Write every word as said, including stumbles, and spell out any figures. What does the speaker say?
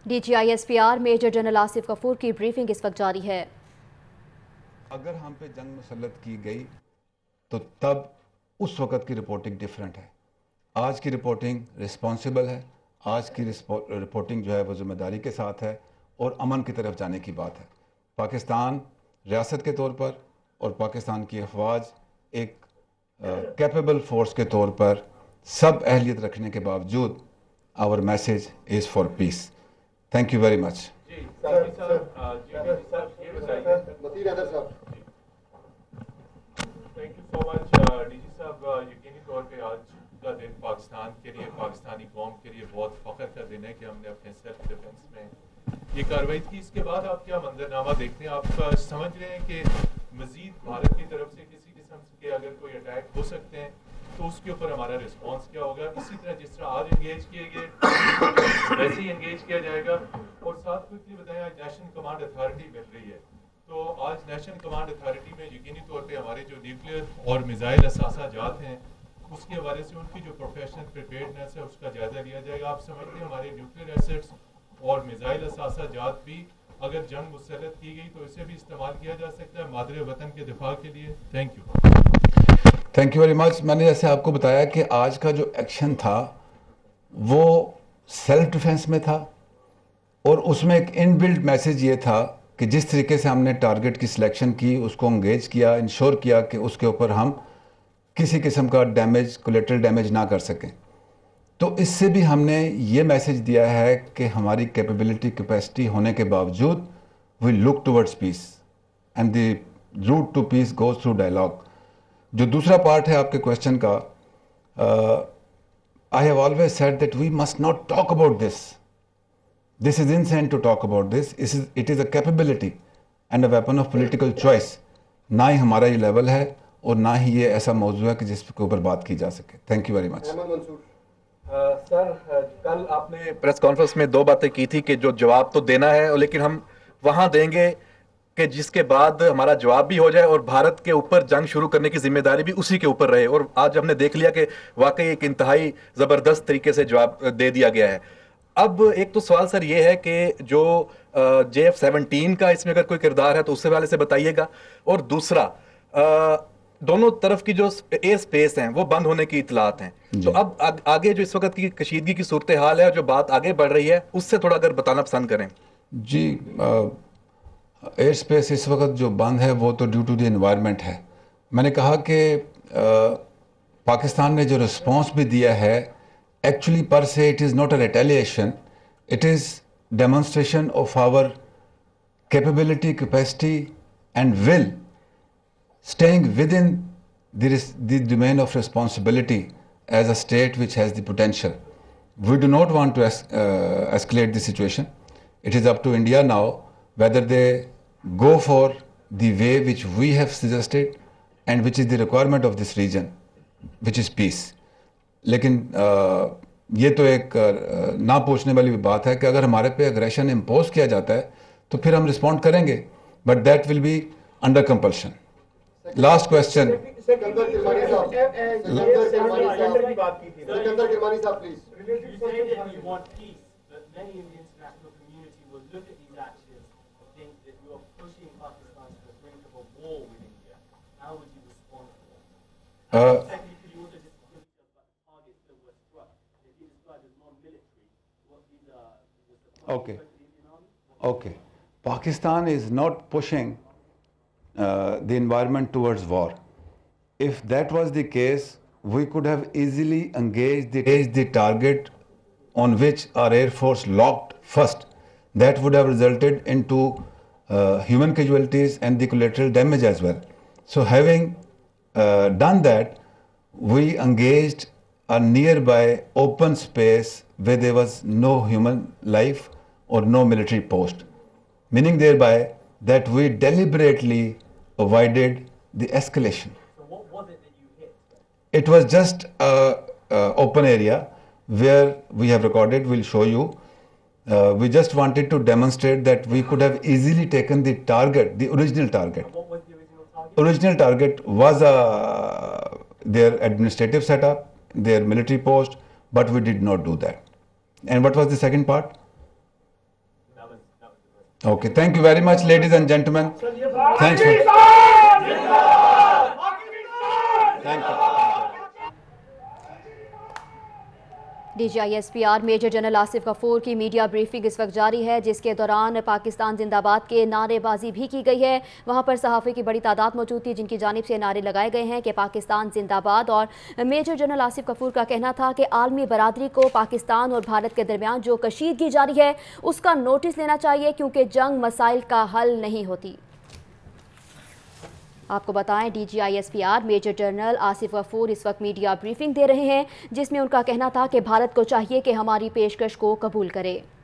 D G I S P R major general Asif Ghafoor کی briefing اس وقت جاری ہے۔ اگر ہم پہ جنگ مسلط کی گئی تو تب اس وقت کی رپورٹنگ ڈیفرنٹ ہے۔ آج کی رپورٹنگ رسپانسیبل ہے، آج کی رپورٹنگ جو ہے وہ ذمہ داری کے ساتھ ہے اور امن کی طرف جانے کی بات ہے۔ پاکستان ریاست کے طور پر اور پاکستان کی افواج ایک کیپیبل فورس کے طور پر سب اہلیت رکھنے کے باوجود our message is for peace. Thank you very much. Thank you so much D G صاحب۔ یقینی طور پہ آج کا دن پاکستان کے لیے، پاکستانی قوم کے لیے بہت فخر کا دن ہے کہ ہم نے اپنے سیلف ڈیفنس میں یہ کارروائی کی۔ اس کے بعد آپ کیا منظرنامہ دیکھتے ہیں؟ آپ سمجھ رہے ہیں کہ مزید بھارت کی طرف سے کسی قسم کے اگر کوئی اٹیک ہو سکتے ہیں تو اس کے اوپر ہمارا رسپانس کیا ہوگا؟ اسی طرح جس طرح آج انگیج کیے گئے ویسے ہی انگیج کیا جائے گا؟ اور ساتھ کوئکلی بتائیں، آج نیشنل کمانڈ اتھارٹی مل رہی ہے، تو آج نیشنل کمانڈ اتھارٹی میں یقینی طور پہ ہمارے جو نیوکلیئر اور میزائل اثاثہ جات ہیں اس کے حوالے سے ان کی جو پروفیشنل پریپیئرڈنیس ہے اس کا جائزہ لیا جائے گا۔ آپ سمجھتے ہیں ہمارے نیوکلیئر ایسٹس اور میزائل اثاثہ جات بھی اگر جنگ مسلط کی گئی تو اسے بھی استعمال کیا جا سکتا ہے مادر وطن کے دفاع کے لیے؟ Thank you. Thank you very much. میں نے جیسے آپ کو بتایا کہ آج کا جو ایکشن تھا وہ سیلف ڈیفense میں تھا، اور اس میں ایک ان بلڈ میسیج یہ تھا کہ جس طریقے سے ہم نے ٹارگٹ کی سلیکشن کی، اس کو انگیج کیا، انشور کیا کہ اس کے اوپر ہم کسی قسم کا ڈیمیج، کولیٹرل ڈیمیج نہ کر سکیں، تو اس سے بھی ہم نے یہ میسیج دیا ہے کہ ہماری کیپیبلٹی، کیپیسٹی ہونے کے باوجود we look towards peace and the route to peace goes through dialogue. جو دوسرا پارٹ ہے آپ کے کوشچن کا، I have always said that we must not talk about this. This is insane to talk about this. It is a capability and a weapon of political choice. نہ ہی ہمارا یہ level ہے اور نہ ہی یہ ایسا موضوع ہے کہ جس کے اوپر بات کی جا سکے۔ Thank you very much. Sir, کل آپ نے پریس کانفرنس میں دو باتیں کی تھی کہ جو جواب تو دینا ہے لیکن ہم وہاں دیں گے کہ جس کے بعد ہمارا جواب بھی ہو جائے اور بھارت کے اوپر جنگ شروع کرنے کی ذمہ داری بھی اسی کے اوپر رہے، اور آج ہم نے دیکھ لیا کہ واقعی ایک انتہائی زبردست طریقے سے جواب دے دیا گیا ہے۔ اب ایک تو سوال سر یہ ہے کہ جو جے ایف سیونٹین کا اس میں اگر کوئی کردار ہے تو اس سے والے سے بتائیے گا، اور دوسرا دونوں طرف کی جو ایئر سپیس ہیں وہ بند ہونے کی اطلاعات ہیں، تو اب آگے جو اس وقت کی کشیدگی کی صورتحال ہے اور جو بات آگے بڑھ رہی ہے اس سے تھوڑا اگر بتانا پسند کریں۔ جی، ایئر سپیس اس وقت جو بند ہے وہ تو ڈیو ٹو دی انوائرمنٹ ہے۔ میں نے کہا کہ پاکستان نے جو رسپانس بھی دیا ہے، actually per se it is not a retaliation, it is demonstration of our capability, capacity and will staying within the, the domain of responsibility as a state which has the potential. We do not want to es uh, escalate the situation. It is up to India now whether they go for the way which we have suggested and which is the requirement of this region, which is peace. لیکن یہ تو ایک نہ پوچھنے والی بات ہے کہ اگر ہمارے پہ اگریشن امپوز کیا جاتا ہے تو پھر ہم رسپونڈ کریں گے، but that will be under compulsion. Last question. Okay, okay. Pakistan is not pushing uh, the environment towards war. If that was the case, we could have easily engaged the, engaged the target on which our Air Force locked first. That would have resulted into uh, human casualties and the collateral damage as well. So having uh, done that, we engaged a nearby open space where there was no human life or no military post, meaning thereby that we deliberately avoided the escalation. So what was it that you hit? It was just a, a open area where we have recorded, we'll show you. Uh, we just wanted to demonstrate that we could have easily taken the target, the original target. And what was the original target? Original target was uh, their administrative setup, their military post, but we did not do that. And what was the second part? Okay, thank you very much, ladies and gentlemen. Thanks for. Thank you. D G I S P R major general Asif Ghafoor की media briefing इस वक्त जारी है, जिसके दौरान पाकिस्तान जिंदाबाद के नारेबाजी भी की गई है। वहां पर सहाफ़ी की बड़ी तादाद मौजूद थी, जिनकी जानिब से नारे लगाए गए हैं कि पाकिस्तान जिंदाबाद। और मेजर जनरल आसिफ गफूर का कहना था कि आलमी बरादरी को पाकिस्तान और भारत के दरमियान जो कशीदगी जारी है उसका नोटिस लेना चाहिए, क्योंकि जंग मसाइल का हल नहीं होती। आपको बताएं, D G I S P R major general Asif Ghafoor इस वक्त मीडिया ब्रीफिंग दे रहे हैं, जिसमें उनका कहना था कि भारत को चाहिए कि हमारी पेशकश को कबूल करे।